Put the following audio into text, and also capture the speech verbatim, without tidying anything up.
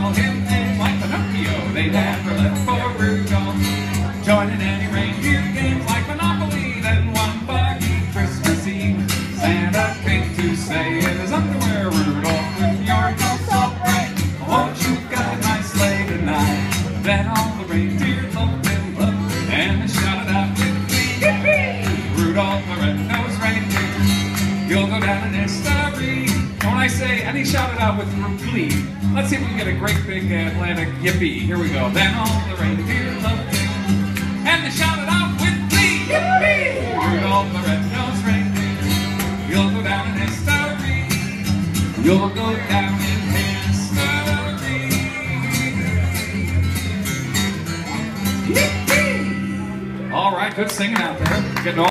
call him names like Pinocchio. They never left for Rudolph. Joining any reindeer games like Monopoly. Then one buggy Christmas Eve, Santa came to say in his underwear, Rudolph, with your nose so bright, won't you guide my sleigh tonight? Then all the reindeer loved him, loved him, and they shouted out with glee, yippee! Rudolph the red-nosed reindeer, you'll go down in history. And when I say, and he shouted out with glee, let's see if we can get a great big Atlantic yippee. Here we go. Then all the reindeer loved him, and they shouted out with glee, yippee! Rudolph the red-nosed reindeer, you'll go down in history. You'll go down in history. Yippee! All right, good singing out there. Getting all